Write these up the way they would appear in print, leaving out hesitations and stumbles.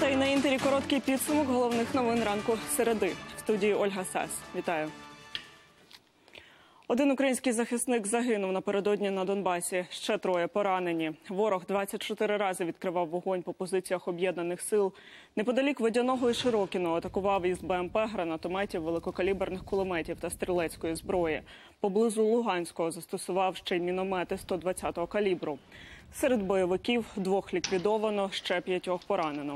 9:00 і на Інтері короткий підсумок головних новин ранку середи. В студії Ольга Сас. Вітаю. Один український захисник загинув напередодні на Донбасі. Ще 3 поранені. Ворог 24 рази відкривав вогонь по позиціях об'єднаних сил. Неподалік Водяного і Широкіного атакував із БМП, гранатометів, великокаліберних кулеметів та стрілецької зброї. Поблизу Луганського застосував ще й міномети 120-го калібру. Серед бойовиків 2 ліквідовано, ще 5 поранено.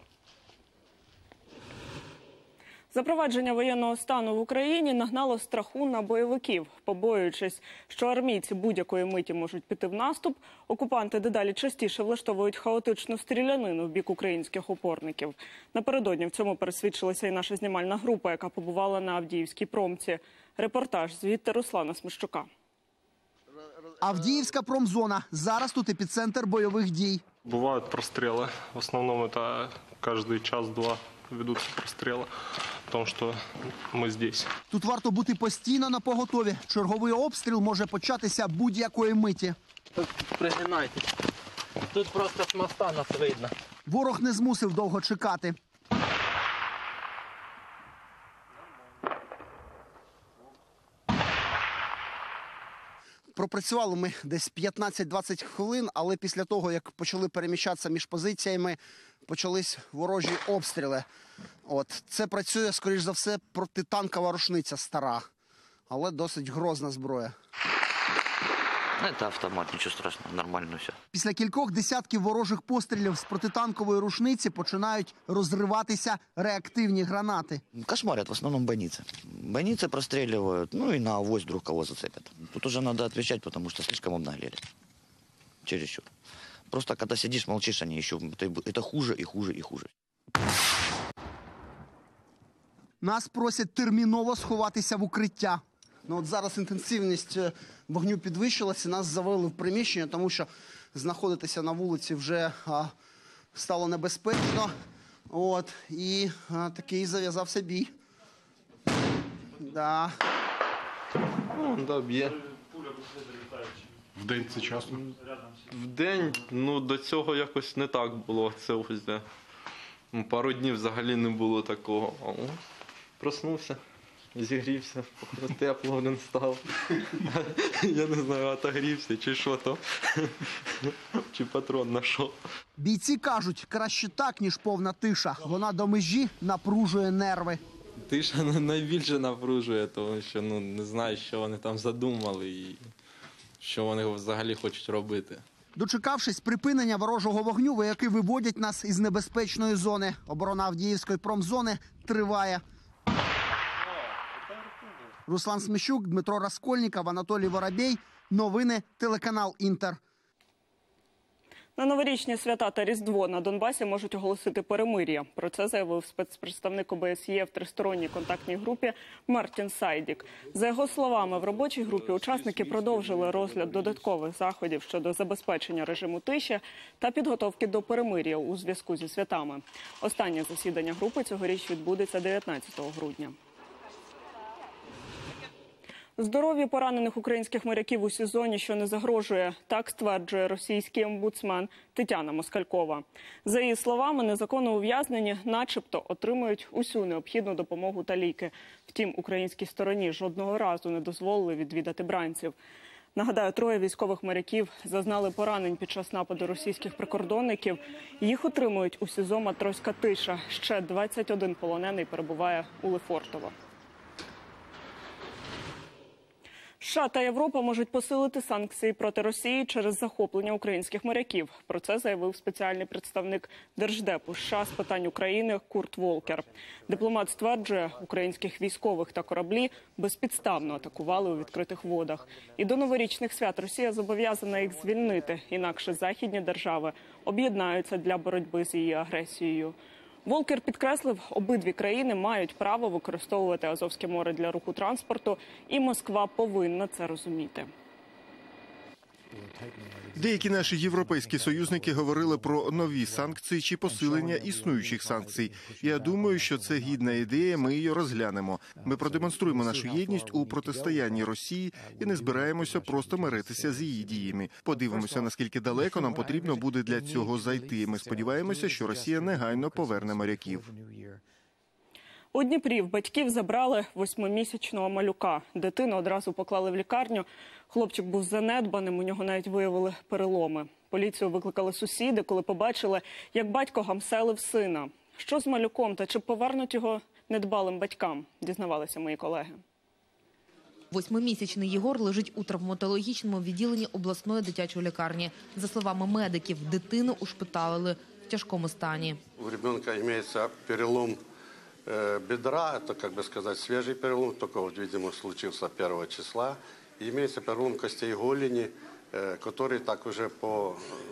Запровадження воєнного стану в Україні нагнало страху на бойовиків. Побоюючись, що армійці будь-якої миті можуть піти в наступ, окупанти дедалі частіше влаштовують хаотичну стрілянину в бік українських опорників. Напередодні в цьому пересвідчилася і наша знімальна група, яка побувала на Авдіївській промці. Репортаж звідти Руслана Смещука. Авдіївська промзона. Зараз тут епіцентр бойових дій. Бувають простріли. В основному це кожен час-два ведуться простріли. Тому що ми тут. Тут варто бути постійно на поготові. Черговий обстріл може початися будь-якої миті. Тут пригинайтесь. Тут просто з моста нас видно. Ворог не змусив довго чекати. Пропрацювали ми десь 15-20 хвилин, але після того, як почали переміщатися між позиціями, почались ворожі обстріли. Це працює, скоріш за все, протитанкова рушниця стара, але досить грозна зброя. Це автомат, нічого страшного, нормально все. Після кількох десятків ворожих пострілів з протитанкової рушниці починають розриватися реактивні гранати. Кошмарят в основному бойниці. Бойниці прострілюють, ну і на авось вдруг кого зацепять. Тут уже треба відповідати, тому що слишком обнаглели. Чересчур. Просто коли сидиш, мовчиш, вони ще, це хуже і хуже і хуже. Нас просять терміново сховатися в укриття. Зараз інтенсивність вогню підвищилася, нас завели в приміщення, тому що знаходитися на вулиці вже стало небезпечно. І такий зав'язався бій. Да. Б'є. В день це часто? В день, до цього якось не так було. Це ось де. Пару днів взагалі не було такого. Проснувся. Зігрівся, тепло не став. Я не знаю, отогрівся, чи що то, чи патрон знайшов. Бійці кажуть, краще так, ніж повна тиша. Вона до межі напружує нерви. Тиша найбільше напружує, тому що не знаю, що вони там задумали і що вони взагалі хочуть робити. Дочекавшись припинення ворожого вогню, вояки виводять нас із небезпечної зони. Оборона Авдіївської промзони триває. Руслан Смещук, Дмитро Раскольніков, Анатолій Воробей. Новини, телеканал «Інтер». На новорічні свята та Різдво на Донбасі можуть оголосити перемир'я. Про це заявив спецпредставник ОБСЄ в тристоронній контактній групі Мартін Сайдік. За його словами, в робочій групі учасники продовжили розгляд додаткових заходів щодо забезпечення режиму тиші та підготовки до перемир'я у зв'язку зі святами. Останнє засідання групи цьогоріч відбудеться 19 грудня. Здоров'ю поранених українських моряків у СІЗО що не загрожує. Так стверджує російський омбудсмен Тетяна Москалькова. За її словами, незаконно ув'язнені начебто отримують усю необхідну допомогу та ліки. Втім, українській стороні жодного разу не дозволили відвідати бранців. Нагадаю, 3 військових моряків зазнали поранень під час нападу російських прикордонників. Їх отримують у СІЗО «Матроська тиша». Ще 21 полонений перебуває у Лефортово. США та Європа можуть посилити санкції проти Росії через захоплення українських моряків. Про це заявив спеціальний представник Держдепу США з питань України Курт Волкер. Дипломат стверджує, українських військових та кораблі безпідставно атакували у відкритих водах. І до новорічних свят Росія зобов'язана їх звільнити, інакше західні держави об'єднаються для боротьби з її агресією. Волкер підкреслив, обидві країни мають право використовувати Азовське море для руху транспорту, і Москва повинна це розуміти. Деякі наші європейські союзники говорили про нові санкції чи посилення існуючих санкцій. Я думаю, що це гідна ідея, ми її розглянемо. Ми продемонструємо нашу єдність у протистоянні Росії і не збираємося просто миритися з її діями. Подивимося, наскільки далеко нам потрібно буде для цього зайти. Ми сподіваємося, що Росія негайно поверне моряків. У Дніпрі в батьків забрали 8-місячного малюка. Дитину одразу поклали в лікарню. Хлопчик був занедбаним, у нього навіть виявили переломи. Поліцію викликали сусіди, коли побачили, як батько гамселив сина. Що з малюком та чи повернуть його недбалим батькам, дізнавалися мої колеги. 8-місячний Єгор лежить у травматологічному відділенні обласної дитячої лікарні. За словами медиків, дитину ушпиталили в тяжкому стані. У ребенка имеется перелом бедра, это, как бы сказать, свежий перелом, только, вот, видимо, случился 1 числа. И имеется перелом костей голени, который так уже по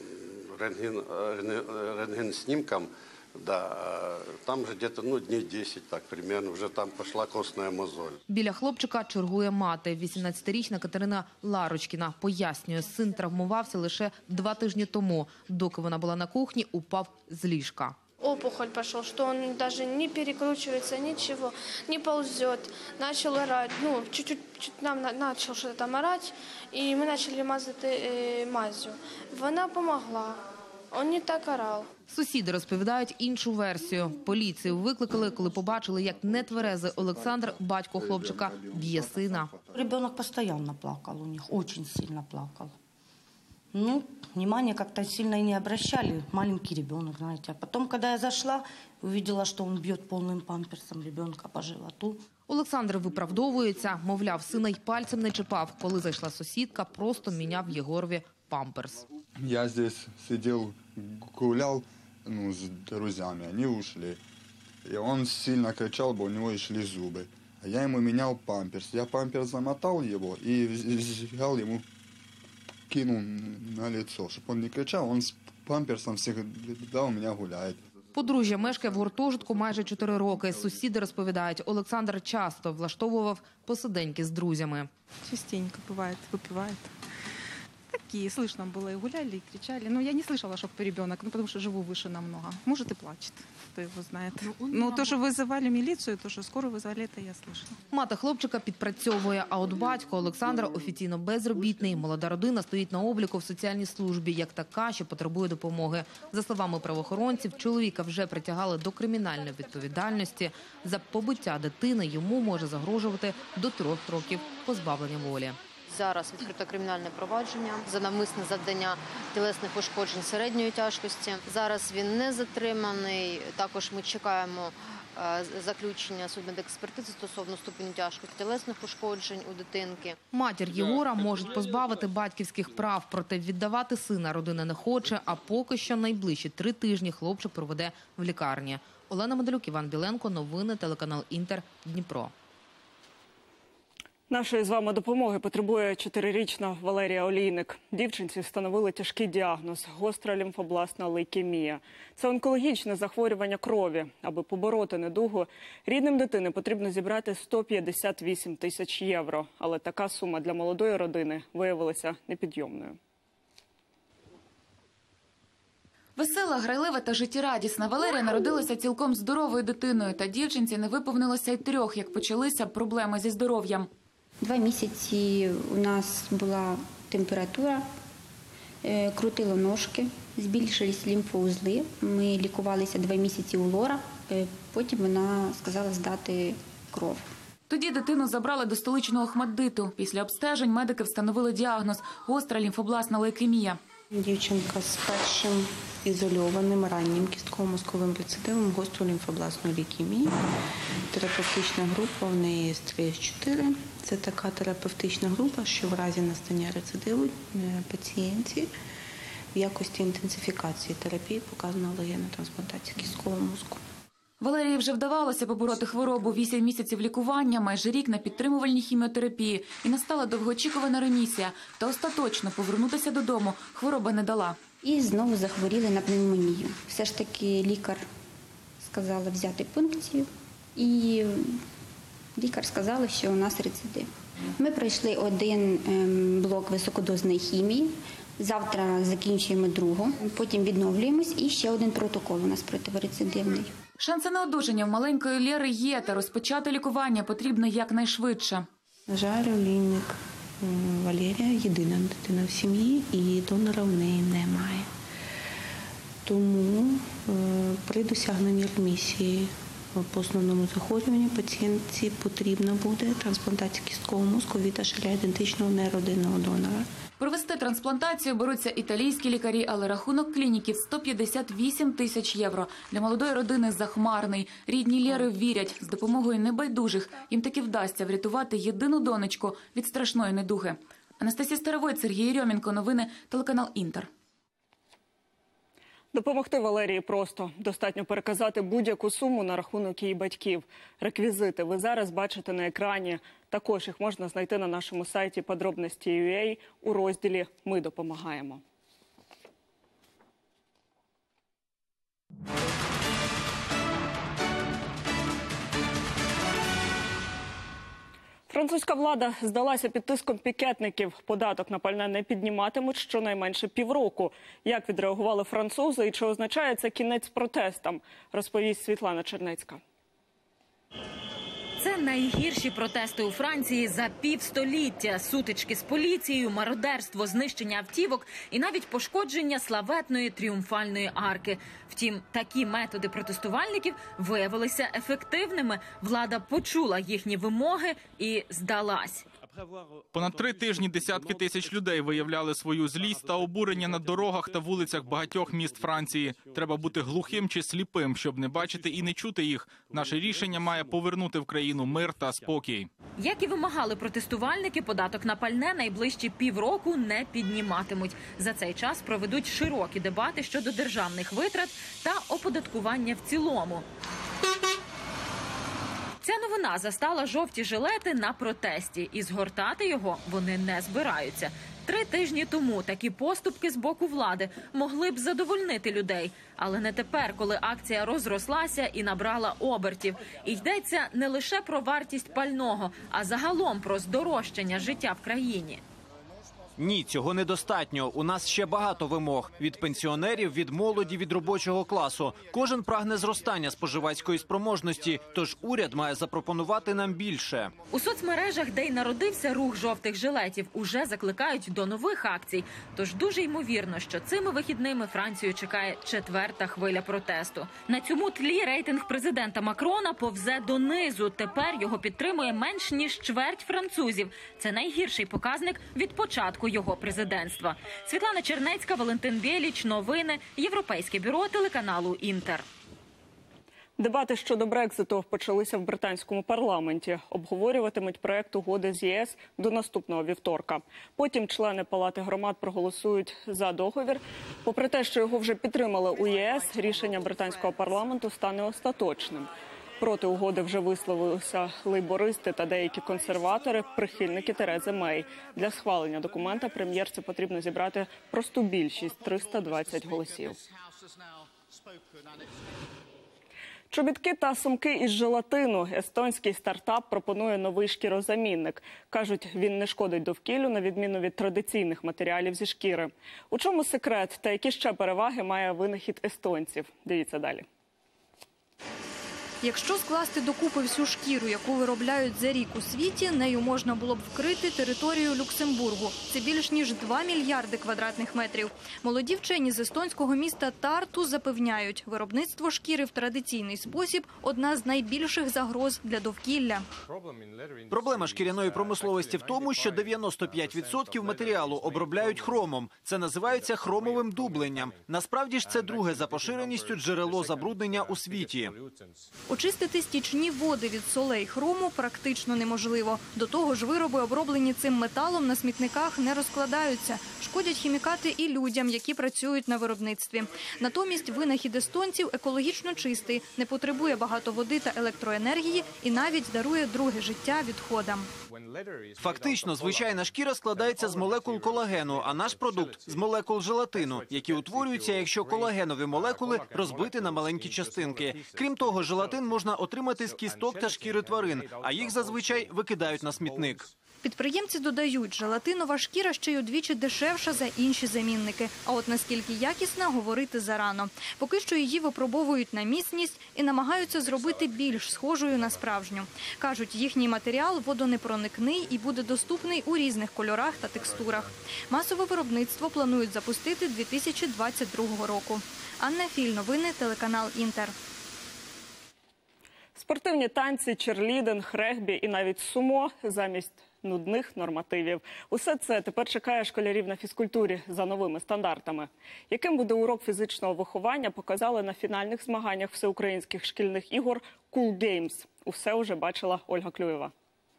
рентген-снимкам, да, там же где-то дней 10 так примерно, вже там пошла костная мозоль. Біля хлопчика чергує мати. 18-річна Катерина Ларочкіна пояснює, син травмувався лише 2 тижні тому. Доки вона була на кухні, упав з ліжка. Опухоль пошел, что он даже не перекручивается, ничего, не ползет. Начал орать, чуть-чуть нам начал что-то там орать, и мы начали мазать мазью. Вона помогла, он не так орал. Сусіди розповідають іншу версію. Поліцію викликали, коли побачили, як нетверезий Олександр, батько хлопчика, б'є сина. Ребенок постоянно плакал у них, очень сильно плакал. Внимания как-то сильно и не обращали. Маленький ребенок, знаете. А потом, когда я зашла, увидела, что он бьет полным памперсом ребенка по животу. Олександр виправдовується, мовляв, сина й пальцем не чіпав. Коли зайшла сусідка, просто міняв Єгорові памперс. Я здесь сидел, гулял с друзьями, они ушли. И он сильно кричал, бо у него шли зубы. А я ему менял памперс. Я памперс замотал его и взял ему, кинул на лицо, чтобы он не кричал. Он с памперсом всегда у меня гуляет. Подружжя мешкає в гуртожитку майже 4 роки. Сусіди розповідають, Олександр часто влаштовував посиденьки з друзями. Частенько бывает, выпивает. Такие, слышно было, и гуляли, и кричали. Но я не слышала, что ребенок, потому что живу выше намного. Может, и плачет, кто его знает. Но то, что вызывали милицию, то, что скоро вызвали, это я слышала. Мати хлопчика підпрацьовує, а от батько Олександра офіційно безробітний. Молода родина стоїть на обліку в соціальній службі, як така, що потребує допомоги. За словами правоохоронців, чоловіка вже притягали до кримінальної відповідальності. За побиття дитини йому може загрожувати до 3 років позбавлення волі. Зараз відкрито кримінальне провадження за навмисне завдання тілесних ушкоджень середньої тяжкості. Зараз він не затриманий. Також ми чекаємо заключення судмедекспертизи стосовно ступеню тяжкості тілесних ушкоджень у дитинки. Матір Єгора можуть позбавити батьківських прав, проте віддавати сина родина не хоче, а поки що найближчі 3 тижні хлопчик проведе в лікарні. Олена Медалюк, Іван Біленко, новини, телеканал Інтер, Дніпро. Нашої з вами допомоги потребує 4-річна Валерія Олійник. Дівчинці встановили тяжкий діагноз – гостра лімфобластна лейкемія. Це онкологічне захворювання крові. Аби побороти недугу, рідним дитини потрібно зібрати 158 тисяч євро. Але така сума для молодої родини виявилася непідйомною. Весела, грайлива та життєрадісна Валерія народилася цілком здоровою дитиною. Та дівчинці не виповнилося й 3, як почалися проблеми зі здоров'ям. 2 місяці у нас була температура, крутило ножки, збільшились лімфоузли. Ми лікувалися 2 місяці у Лора, потім вона сказала здати кров. Тоді дитину забрали до столичного ОХМАТДИТу. Після обстежень медики встановили діагноз – гостра лімфобластна лейкемія. Дівчинка з першим ізольованим раннім кістково-мозковим рецидивом гострої лімфобластної лейкемії. Терапевтична група в неї СТС-4. Це така терапевтична група, що в разі настання рецидиву пацієнтів в якості інтенсифікації терапії показана алогенна трансплантація кісткового мозку. Валерії вже вдавалося побороти хворобу. 8 місяців лікування, майже рік на підтримувальній хіміотерапії. І настала довгоочікувана ремісія. Та остаточно повернутися додому хвороба не дала. І знову захворіли на пневмонію. Все ж таки лікар сказала взяти пункцію. І лікар сказала, що у нас рецидив. Ми пройшли один блок високодозної хімії. Завтра закінчуємо другу, потім відновлюємось і ще один протокол у нас протирецидивний. Шанси на одужання в маленької Лєри є, та розпочати лікування потрібно якнайшвидше. На жаль, олійник Валерія – єдина дитина в сім'ї і донора в неї немає. Тому при досягненні ремісії по основному захворюванню пацієнтці потрібна буде трансплантація кісткового мозку від АШЛ ідентичного неродинного донора. Провести трансплантацію беруться італійські лікарі, але рахунок клініків – 158 тисяч євро. Для молодої родини захмарний. Рідні Лєри вірять, з допомогою небайдужих їм таки вдасться врятувати єдину донечку від страшної недуги. Анастасія Старовойт, Сергій Рьомінко. Новини, телеканал «Інтер». Допомогти Валерії просто. Достатньо переказати будь-яку суму на рахунок її батьків. Реквізити ви зараз бачите на екрані. Також їх можна знайти на нашому сайті подробності.ua у розділі «Ми допомагаємо». Французька влада здалася під тиском пікетників. Податок на пальне не підніматимуть щонайменше півроку. Як відреагували французи і чи означає це кінець протестам, розповість Світлана Чернецька. Це найгірші протести у Франції за півстоліття. Сутички з поліцією, мародерство, знищення автівок і навіть пошкодження славетної тріумфальної арки. Втім, такі методи протестувальників виявилися ефективними. Влада почула їхні вимоги і здалась. Понад 3 тижні десятки тисяч людей виявляли свою злість та обурення на дорогах та вулицях багатьох міст Франції. Треба бути глухим чи сліпим, щоб не бачити і не чути їх. Наше рішення має повернути в країну мир та спокій. Як і вимагали протестувальники, податок на пальне найближчі півроку не підніматимуть. За цей час проведуть широкі дебати щодо державних витрат та оподаткування в цілому. Ця новина застала жовті жилети на протесті, і згортати його вони не збираються. 3 тижні тому такі поступки з боку влади могли б задовольнити людей. Але не тепер, коли акція розрослася і набрала обертів. І йдеться не лише про вартість пального, а загалом про здорожчання життя в країні. Ні, цього недостатньо. У нас ще багато вимог. Від пенсіонерів, від молоді, від робочого класу. Кожен прагне зростання споживацької спроможності, тож уряд має запропонувати нам більше. У соцмережах, де й народився рух жовтих жилетів, уже закликають до нових акцій. Тож дуже ймовірно, що цими вихідними Францію чекає 4-та хвиля протесту. На цьому тлі рейтинг президента Макрона повзе донизу. Тепер його підтримує менш ніж чверть французів. Це найгірший показник від початку його президентства. Світлана Чернецька, Валентин Бєліч. Новини. Європейське бюро телеканалу «Інтер». Дебати щодо Брекзиту почалися в британському парламенті. Обговорюватимуть проект угоди з ЄС до наступного вівторка. Потім члени Палати громад проголосують за договір. Попри те, що його вже підтримали у ЄС, рішення британського парламенту стане остаточним. Проти угоди вже висловилися лейбористи та деякі консерватори, прихильники Терези Мей. Для схвалення документа прем'єрці потрібно зібрати просту більшість – 320 голосів. Чобітки та сумки із желатину. Естонський стартап пропонує новий шкірозамінник. Кажуть, він не шкодить довкіллю, на відміну від традиційних матеріалів зі шкіри. У чому секрет та які ще переваги має винахід естонців? Дивіться далі. Якщо скласти докупи всю шкіру, яку виробляють за рік у світі, нею можна було б вкрити територію Люксембургу. Це більш ніж 2 мільярди квадратних метрів. Молоді вчені з естонського міста Тарту запевняють, виробництво шкіри в традиційний спосіб – одна з найбільших загроз для довкілля. Проблема шкіряної промисловості в тому, що 95% матеріалу обробляють хромом. Це називається хромовим дубленням. Насправді ж це друге за поширеністю джерело забруднення у світі. Очистити стічні води від солей хрому практично неможливо. До того ж, вироби, оброблені цим металом, на смітниках не розкладаються. Шкодять хімікати і людям, які працюють на виробництві. Натомість винахід естонців екологічно чистий, не потребує багато води та електроенергії і навіть дарує друге життя відходам. Фактично, звичайна шкіра складається з молекул колагену, а наш продукт – з молекул желатину, які утворюються, якщо колагенові молекули розбити на маленькі частинки. Крім того, желатин можна отримати з кісток та шкіри тварин, а їх зазвичай викидають на смітник. Підприємці додають, желатинова шкіра ще й удвічі дешевша за інші замінники. А от наскільки якісна, говорити зарано. Поки що її випробовують на міцність і намагаються зробити більш схожою на справжню. Кажуть, їхній матеріал водонепроникний і буде доступний у різних кольорах та текстурах. Масове виробництво планують запустити 2022 року. Анна Філь, новини, телеканал «Інтер». Спортивні танці, черлідинг, регбі і навіть сумо замість нудних нормативів. Усе це тепер чекає школярів на фізкультурі за новими стандартами. Яким буде урок фізичного виховання, показали на фінальних змаганнях всеукраїнських шкільних ігор «Cool Games». Усе уже бачила Ольга Клюєва.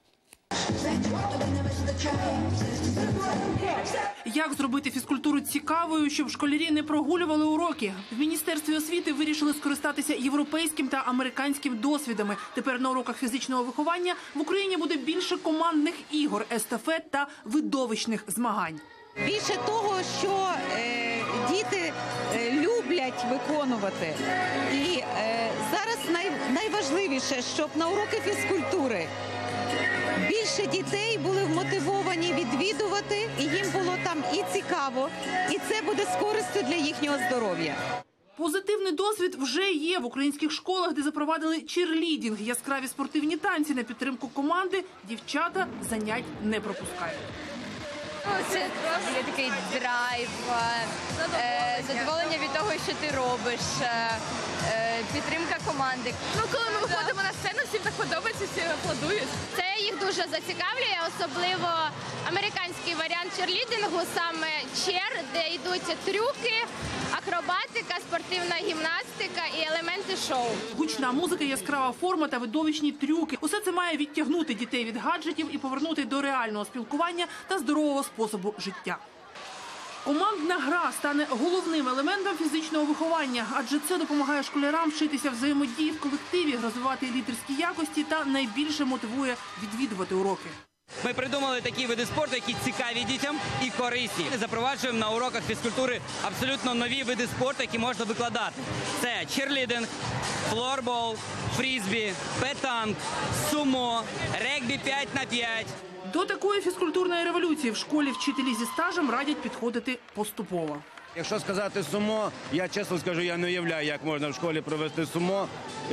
Як зробити фізкультуру цікавою, щоб школярі не прогулювали уроки? В Міністерстві освіти вирішили скористатися європейським та американським досвідами. Тепер на уроках фізичного виховання в Україні буде більше командних ігор, естафет та видовищних змагань. Більше того, що діти люблять виконувати. І зараз найважливіше, щоб на уроки фізкультури більше дітей були вмотивовані відвідувати, і їм було там і цікаво, і це буде з користю для їхнього здоров'я. Позитивний досвід вже є в українських школах, де запровадили черлідінг – яскраві спортивні танці на підтримку команди. Дівчата занять не пропускають. Це є такий драйв, задоволення від того, що ти робиш, підтримка команди. Коли ми виходимо на сцену, всім так подобається, всі аплодують. Це їх дуже зацікавлює, особливо американський варіант черлідингу, саме чер, де йдуть трюки, акробатика, спортивна гімнастика і елементи шоу. Гучна музика, яскрава форма та видовищні трюки. Усе це має відтягнути дітей від гаджетів і повернути до реального спілкування та здорового способу життя. Командна гра стане головним елементом фізичного виховання, адже це допомагає школярам вчитися взаємодії в колективі, розвивати лідерські якості та найбільше мотивує відвідувати уроки. Ми придумали такі види спорту, які цікаві дітям і корисні. Запроваджуємо на уроках фізкультури абсолютно нові види спорту, які можна викладати. Це черлідинг, флорбол, фрізбі, петанк, сумо, регбі 5х5. До такої фізкультурної революції в школі вчителі зі стажем радять підходити поступово. Якщо сказати сумо, я чесно скажу, я не уявляю, як можна в школі провести сумо.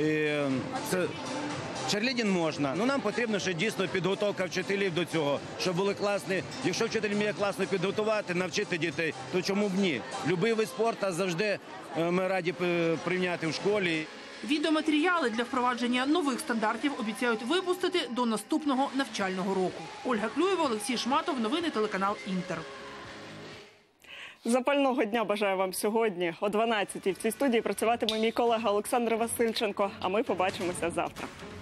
Черлідінг можна, але нам потрібно ще дійсно підготовка вчителів до цього, щоб були класні. Якщо вчитель вміє класно підготувати, навчити дітей, то чому б ні? Любий вид спорту завжди ми раді прийняти в школі. Відеоматеріали для впровадження нових стандартів обіцяють випустити до наступного навчального року. Ольга Клюєва, Олексій Шматов, новини, телеканал «Інтер». Запального дня бажаю вам сьогодні. О 12-й в цій студії працюватиме мій колега Олександр Васильченко. А ми побачимося завтра.